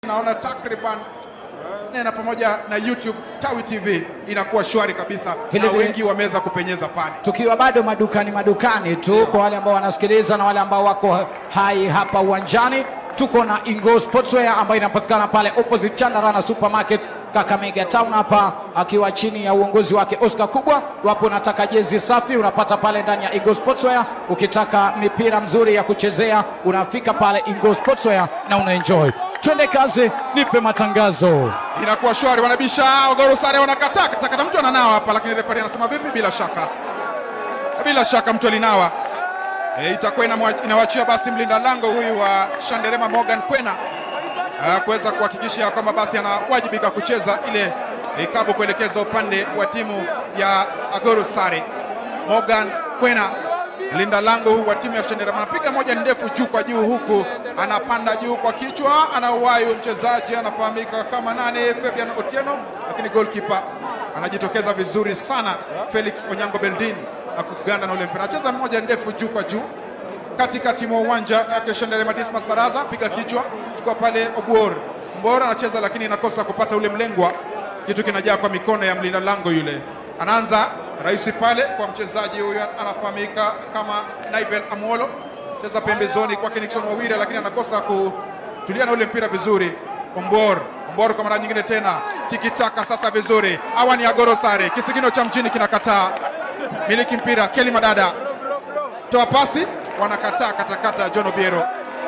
naona takriban na pamoja na YouTube Tawi TV inakuwa shwari kabisa, na wengi wameweza kupenyeza pale. Tukiwa bado madukani tu kwa wale ambao wanasikiliza na wale ambao wako hai hapa uwanjani, tuko na Ingo Sportswear ambayo inapatikana pale opposite Chandarana Supermarket Kakamega Town hapa, akiwa chini ya uongozi wake Oscar Kubwa. Wapo unataka jezi safi unapata pale ndani ya Ingo Sportswear. Ukitaka mipira mzuri ya kuchezea unafika pale Ingo Sportswear na unaenjoy. Twende kazi, nipe matangazo. Inakuwa shwari, wanabisha Ogoro Sare, wanakataa kata mtu ananawa hapa, lakini referee anasema vipi? Bila shaka mtu alinawa. Itakuwa inawachia basi mlinda lango huyu wa Shanderema Morgan Kwena kuweza kuhakikisha kwamba basi anawajibika kucheza ile ikabu kuelekeza upande wa timu ya Ogoro Sare. Morgan Kwena linda lango huu wa timu ya Shanderema anapiga moja ndefu juu kwa juu, huku anapanda juu kwa kichwa, anawahi mchezaji anafahamika kama Fabian Otieno, lakini goalkeeper anajitokeza vizuri sana Felix Onyango Beldin na kuganda na ule mpira. Anacheza moja ndefu juu kwa juu katikati mwa uwanja ya Shanderema. Dismas Baraza piga kichwa, chukua pale Obuor. Mbora anacheza lakini inakosa kupata ule mlengwa, kitu kinajaa kwa mikono ya mlinda lango yule. Anaanza rahisi pale kwa mchezaji huyu anafahamika kama Naivel Amolo, cheza pembezoni kwa Nixon Wawire, lakini anakosa kutulia na ule mpira vizuri. Ombor kwa mara nyingine tena, tikitaka sasa vizuri. Hawa ni Ogoro Sare, kisigino cha mjini kinakataa miliki mpira. Kelly Madada toa pasi, wanakataa katakata. John Obiero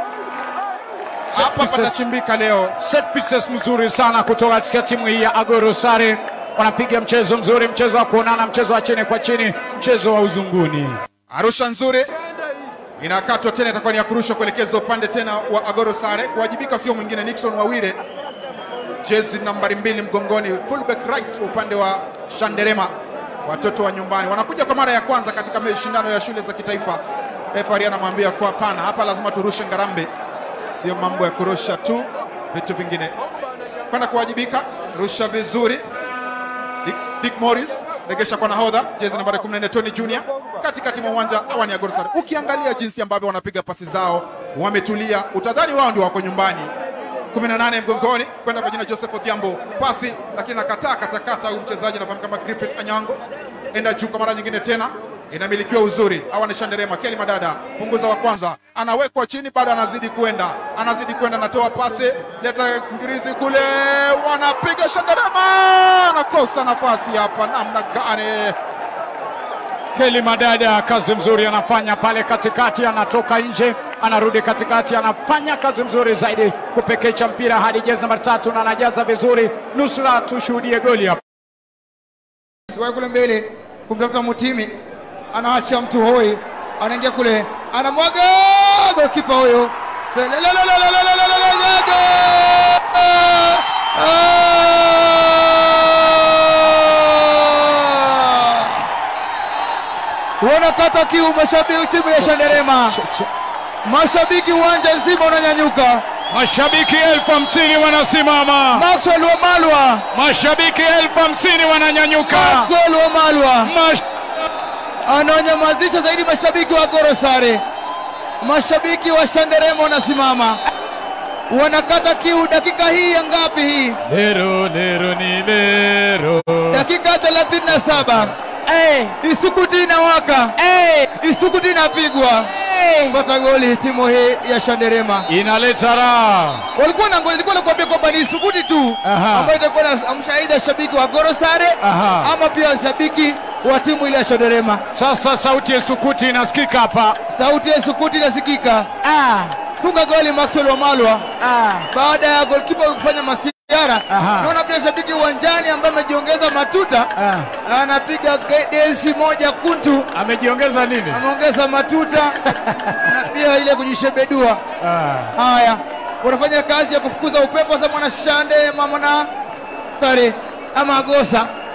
hapa patachimbika leo. Set pieces mzuri sana kutoka katika timu hii ya Ogoro Sare. Wanapiga mchezo mzuri, mchezo wa kuonana, mchezo wa chini kwa chini, mchezo wa uzunguni. Arusha nzuri inakatwa tena, itakuwa ni ya kurusha kuelekeza upande tena wa Ogoro Sare. Kuwajibika sio mwingine Nixon Wawire, jezi nambari 2 mgongoni, fullback right upande wa Shanderema. Watoto wa nyumbani wanakuja kwa mara ya kwanza katika mashindano ya shule za kitaifa. Referee anamwambia kwa hapana, hapa lazima turushe ngarambe, sio mambo ya kurusha tu, vitu vingine. Kwenda kuwajibika, rusha vizuri. Dick Morris regesha kwa nahodha, jezi nambari 14 Tony Junior katikati mwa uwanja. Hawa ni Ogoro Sare. Ukiangalia jinsi ambavyo wanapiga pasi zao, wametulia, utadhani wao ndio wako nyumbani. 18 mgongoni kwenda kwa jina Joseph Odhiambo, pasi lakini nakataa katakata. Huyu mchezaji anafahamika kama Griffin Anyango, enda juu kwa mara nyingine tena, inamilikiwa uzuri. Hawa ni Shanderema. Kelly Madada punguza wa kwanza, anawekwa chini, bado anazidi kwenda, anatoa pasi, leta Ngirizi kule, wanapiga Shanderema, anakosa nafasi hapa. Namna gani Kelly Madada, kazi mzuri anafanya pale katikati, anatoka nje, anarudi katikati, anafanya kazi mzuri zaidi kupekecha mpira hadi jezi namba 3 na anajaza vizuri. Nusra tushuhudie goli hapa. Siwahi kule mbele kumtafuta Mutimi, anaacha mtu hoi, anaingia kule, anamwaga goalkeeper huyo. Wanakata kiu mashabiki timu ya Shanderema. Mashabiki uwanja nzima unanyanyuka. Mashabiki 50,000 wanasimama. Maxwell Wamalwa. Mashabiki 50,000 wananyanyuka. Maxwell Wamalwa ananyamazisha zaidi mashabiki wa Ogoro Sare. Mashabiki wa Shanderema wanasimama, wanakata kiu. Dakika hii ya ngapi hii? Lero ni lero. Dakika 37. Isukuti inawaka. Isukuti inapigwa. Pata goli timu hii ya Shanderema. Inaleta raha. Walikuwa na ngoli, nakwambia kwamba ni Isukuti tu ambayo itakuwa amshahidi shabiki wa Ogoro Sare ama pia shabiki wa timu ile ya Shanderema. Sasa sauti ya Isukuti inasikika hapa. Sauti ya Isukuti inasikika. Funga goli Maxwell Wamalwa baada ya goalkeeper kufanya masiara. Naona pia shabiki uwanjani ambaye amejiongeza matuta, anapiga densi moja kuntu. Amejiongeza nini? Ameongeza matuta na pia ile kujishebedua. Haya, wanafanya kazi ya kufukuza upepo. Sasa mwana Shande mwana Tare ama Gosa